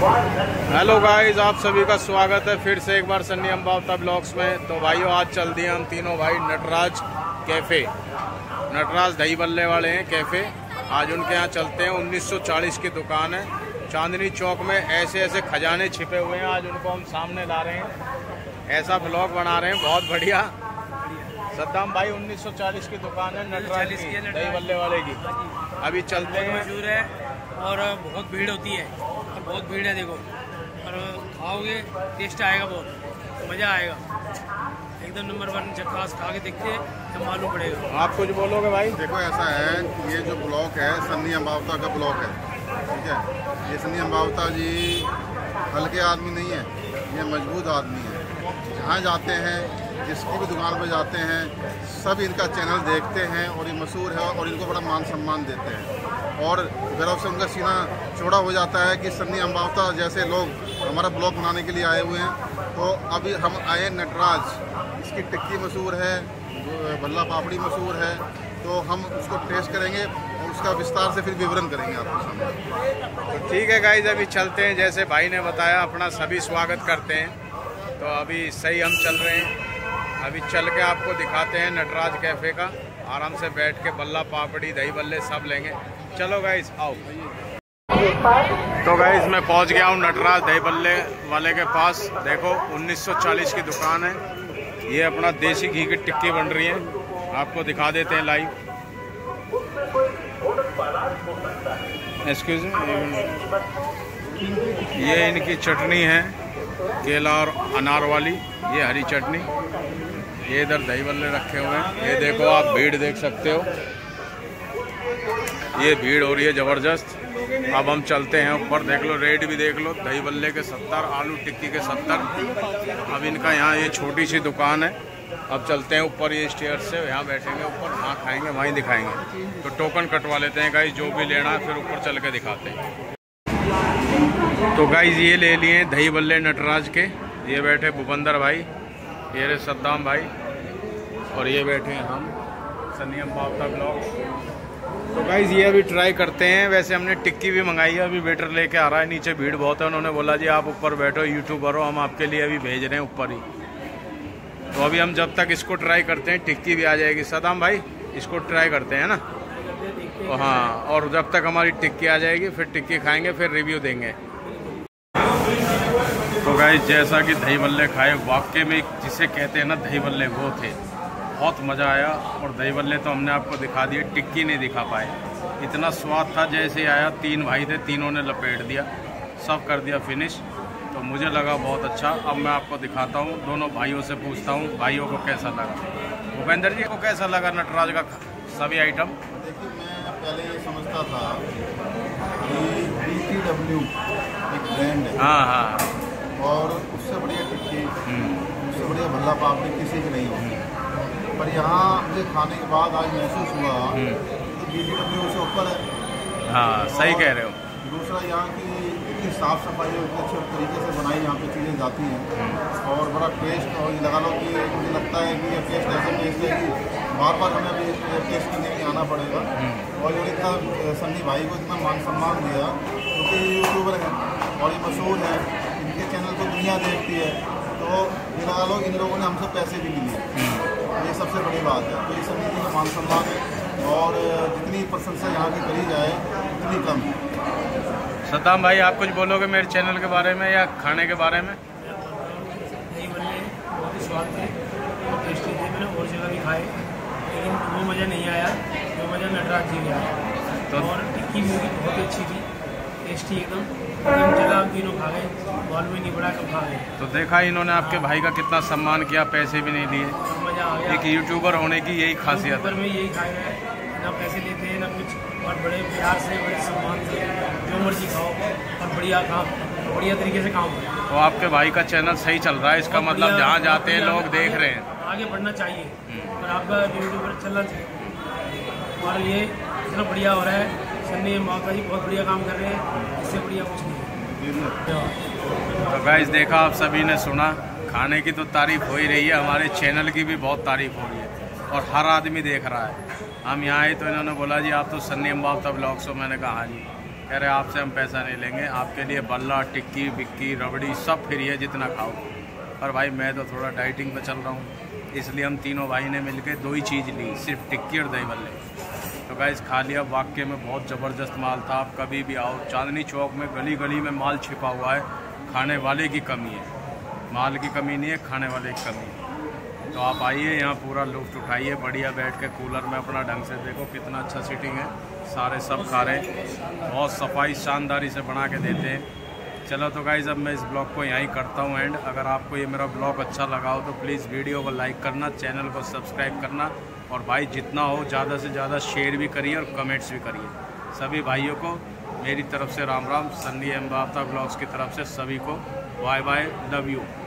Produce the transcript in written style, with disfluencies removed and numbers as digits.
Hello guys, आप सभी का स्वागत है फिर से एक बार सन्नी अम्बावता ब्लॉग्स में। तो भाइयों, आज चल दिए हम तीनों भाई नटराज कैफ़े। नटराज दही बल्ले वाले हैं कैफ़े। आज उनके यहाँ चलते हैं। 1940 की दुकान है, चांदनी चौक में। ऐसे ऐसे खजाने छिपे हुए हैं, आज उनको हम सामने ला रहे हैं। ऐसा ब्लॉग बना रहे हैं, बहुत बढ़िया। सद्दाम भाई, 1940 की दुकान है नटराज की, दही बल्ले वाले की। अभी चलते हैं। मशहूर है और बहुत भीड़ होती है, और बहुत भीड़ है देखो। और खाओगे टेस्ट आएगा, बहुत मज़ा आएगा, एकदम नंबर 1 झक्कास। खा के देखते तो मालूम पड़ेगा। आप कुछ बोलोगे भाई? देखो, ऐसा है, ये जो ब्लॉक है सन्नी अम्बावता का ब्लॉक है, ठीक है। ये सन्नी अम्बावता जी हल्के आदमी नहीं है, ये मजबूत आदमी है। जहाँ जाते हैं, जिसकी भी दुकान पर जाते हैं, सब इनका चैनल देखते हैं और ये मशहूर है और इनको बड़ा मान सम्मान देते हैं। और गर्व से उनका सीना चौड़ा हो जाता है कि सन्नी अम्बावता जैसे लोग हमारा ब्लॉग बनाने के लिए आए हुए हैं। तो अभी हम आए नटराज, इसकी टिक्की मशहूर है, भल्ला पापड़ी मशहूर है। तो हम उसको टेस्ट करेंगे और उसका विस्तार से फिर विवरण करेंगे आपके सामने। तो ठीक है गाइस, अभी चलते हैं। जैसे भाई ने बताया, अपना सभी स्वागत करते हैं। तो अभी सही हम चल रहे हैं। अभी चल के आपको दिखाते हैं नटराज कैफ़े का। आराम से बैठ के बल्ला पापड़ी दही बल्ले सब लेंगे। चलो गाइस, आओ। तो गाइस, मैं पहुंच गया हूं नटराज दही बल्ले वाले के पास। देखो, 1940 की दुकान है। ये अपना देसी घी की टिक्की बन रही है, आपको दिखा देते हैं लाइव। एक्सक्यूज मी, ये इनकी चटनी है, केला और अनार वाली। ये हरी चटनी। ये इधर दही बल्ले रखे हुए हैं। ये देखो, आप भीड़ देख सकते हो, ये भीड़ हो रही है ज़बरदस्त। अब हम चलते हैं ऊपर। देख लो, रेट भी देख लो। दही बल्ले के 70, आलू टिक्की के 70। अब इनका यहाँ ये छोटी सी दुकान है। अब चलते हैं ऊपर, ये स्टेयर से यहाँ बैठेंगे ऊपर, वहाँ खाएंगे, वहीं दिखाएंगे। तो टोकन कटवा लेते हैं गाइस, जो भी लेना है, फिर ऊपर चल के दिखाते हैं। तो गाइस, ये ले लिए दही बल्ले नटराज के। ये बैठे भूपेंद्र भाई, ये रहे सद्दाम भाई, और ये बैठे हैं हम, सन्नी अम्बावता ब्लॉग। तो गाइस, ये अभी ट्राई करते हैं। वैसे हमने टिक्की भी मंगाई है, अभी वेटर लेके आ रहा है। नीचे भीड़ बहुत है, उन्होंने बोला जी आप ऊपर बैठो, यूट्यूबर हो, हम आपके लिए अभी भेज रहे हैं ऊपर ही। तो अभी हम जब तक इसको ट्राई करते हैं, टिक्की भी आ जाएगी। सद्दाम भाई, इसको ट्राई करते हैं ना। तो हाँ, और जब तक हमारी टिक्की आ जाएगी, फिर टिक्की खाएंगे, फिर रिव्यू देंगे। तो गाइस, जैसा कि दही बल्ले खाए, वाकई में जिसे कहते हैं ना दही बल्ले, वो थे। बहुत मज़ा आया। और दही बल्ले तो हमने आपको दिखा दिए, टिक्की नहीं दिखा पाए। इतना स्वाद था, जैसे ही आया, 3 भाई थे, तीनों ने लपेट दिया, सब कर दिया फिनिश। तो मुझे लगा बहुत अच्छा। अब मैं आपको दिखाता हूँ, दोनों भाइयों से पूछता हूँ भाइयों को कैसा लगा। भूपेंद्र जी को कैसा लगा नटराज का सभी आइटम? देखिए, मैं पहले ये समझता था कि BTW एक ब्रांड है। हाँ हाँ। और उससे बढ़िया टिक्की, उससे बढ़िया भल्ला पापड़ी किसी की नहीं होगी। पर यहाँ मुझे खाने के बाद आज महसूस हुआ कि BTW से ऊपर है। हाँ, सही कह रहे हो। दूसरा, यहाँ की इतनी साफ़ सफाई और इतने अच्छे तरीके से बनाई यहाँ पे चीज़ें जाती हैं, और बड़ा टेस्ट। और लगा लो कि मुझे लगता है कि ये टेस्ट ऐसा टेस्ट है कि बार बार हमें अभी टेस्ट करने के लिए आना पड़ेगा। और जो इतना सन्नी भाई को इतना मान सम्मान दिया, क्योंकि ये यूट्यूबर हैं और ये मशहूर है, इनके चैनल को दुनिया देखती है। तो ये लगा लो, इन लोगों ने हमसे पैसे भी लिए, ये सबसे बड़ी बात है। तो ये सभी का मान सम्मान है, और जितनी प्रशंसा यहाँ की करी जाए उतनी कम है। सद्दाम भाई, आप कुछ बोलोगे मेरे चैनल के बारे में या खाने के बारे में? दही बल्ले बहुत ही स्वाद थे, बहुत टेस्टी थे। मैंने और जगह भी खाए, लेकिन वो मज़ा नहीं आया जो मज़ा नटराज जी में आया। तो और टिक्की भी बहुत अच्छी थी, टेस्टी एकदम। 3 जगह हम तीनों खा गए, मालूम ही नहीं पड़ा कब खा गए। तो देखा, इन्होंने आपके भाई का कितना सम्मान किया, पैसे भी नहीं लिए। मज़ा आ गया। एक यूट्यूबर होने की यही खासियत यूट्यूबर है। में यही खाए गए, ना पैसे लेते हैं ना कुछ, और बड़े प्यार से, बड़े सम्मान से जो मर्जी खाओ, और बढ़िया काम, बढ़िया तरीके से काम करो। तो आपके भाई का चैनल सही चल रहा है, इसका मतलब जहाँ जाते हैं लोग देख रहे हैं। आगे बढ़ना चाहिए, और आपका यूट्यूबर चलना चाहिए। और ये इतना बढ़िया हो रहा है। सन्नी अम्बावता जी बहुत बढ़िया काम कर रहे हैं, इससे बढ़िया कुछ नहीं। तो गाइस, देखा, आप सभी ने सुना, खाने की तो तारीफ हो ही रही है, हमारे चैनल की भी बहुत तारीफ हो रही है, और हर आदमी देख रहा है। हम यहाँ आए तो इन्होंने बोला जी आप तो सन्नी अम्बावता ब्लॉग्स हो। मैंने कहा हाँ जी। कह रहे आपसे हम पैसा नहीं लेंगे, आपके लिए बल्ला, टिक्की, बिक्की, रबड़ी सब फ्री है जितना खाओ। पर भाई मैं तो थोड़ा डाइटिंग पे चल रहा हूँ, इसलिए हम तीनों भाई ने मिलकर 2 ही चीज़ ली, सिर्फ टिक्की और दही बल्ले। तो गाइस खा लिया, वाकई में बहुत ज़बरदस्त माल था। आप कभी भी आओ, चांदनी चौक में गली गली में माल छिपा हुआ है। खाने वाले की कमी है, माल की कमी नहीं है, खाने वाले की कमी है। तो आप आइए यहाँ, पूरा लुत्फ़ उठाइए, बढ़िया बैठ के कूलर में अपना ढंग से देखो कितना अच्छा सीटिंग है, सारे सब खा रहे हैं, बहुत सफाई शानदारी से बना के देते हैं। चलो तो गाइज़ अब मैं इस ब्लॉग को यहीं करता हूँ एंड। अगर आपको ये मेरा ब्लॉग अच्छा लगा हो तो प्लीज़ वीडियो को लाइक करना, चैनल को सब्सक्राइब करना, और भाई जितना हो ज़्यादा से ज़्यादा शेयर भी करिए और कमेंट्स भी करिए। सभी भाइयों को मेरी तरफ से राम राम, सन्नी एम्बावता ब्लॉग्स की तरफ से सभी को बाय बाय, लव यू।